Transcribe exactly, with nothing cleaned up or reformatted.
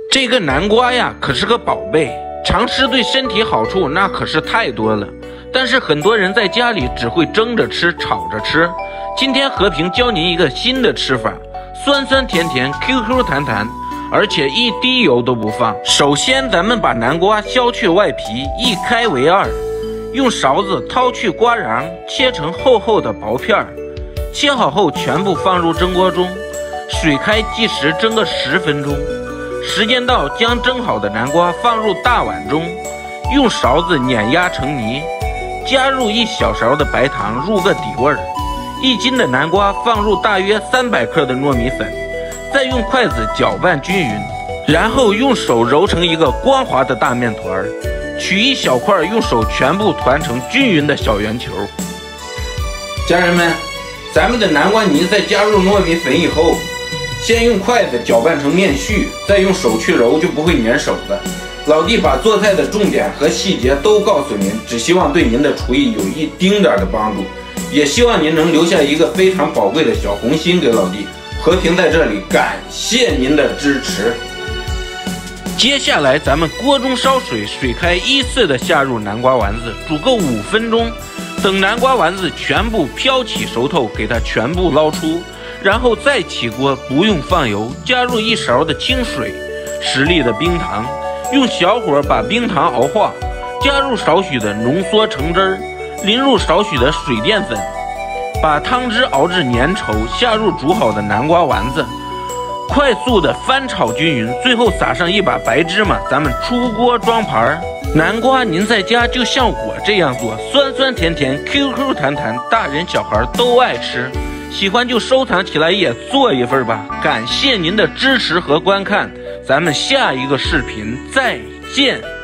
这个南瓜呀，可是个宝贝，常吃对身体好处那可是太多了。但是很多人在家里只会蒸着吃、炒着吃。今天和平教您一个新的吃法，酸酸甜甜 ，Q Q 弹弹，而且一滴油都不放。首先，咱们把南瓜削去外皮，一开为二，用勺子掏去瓜瓤，切成厚厚的薄片儿。切好后，全部放入蒸锅中，水开计时蒸个十分钟。时间到，将蒸好的南瓜放入大碗中，用勺子碾压成泥，加入一小勺的白糖入个底味儿。一斤的南瓜放入大约三百克的糯米粉，再用筷子搅拌均匀，然后用手揉成一个光滑的大面团，取一小块，用手全部团成均匀的小圆球。家人们，咱们的南瓜泥在加入糯米粉以后，先用筷子搅拌成面絮，再用手去揉，就不会粘手了。老弟把做菜的重点和细节都告诉您，只希望对您的厨艺有一丁点的帮助，也希望您能留下一个非常宝贵的小红心给老弟。和平在这里感谢您的支持。接下来咱们锅中烧水，水开依次的下入南瓜丸子，煮个五分钟。等南瓜丸子全部飘起熟透，给它全部捞出，然后再起锅，不用放油，加入一勺的清水，十粒的冰糖，用小火把冰糖熬化，加入少许的浓缩橙汁儿，淋入少许的水淀粉，把汤汁熬至粘稠，下入煮好的南瓜丸子，快速的翻炒均匀，最后撒上一把白芝麻，咱们出锅装盘。南瓜您在家就像我这样做，酸酸甜甜 Q Q 弹弹，大人小孩都爱吃。喜欢就收藏起来，也做一份吧。感谢您的支持和观看，咱们下一个视频再见。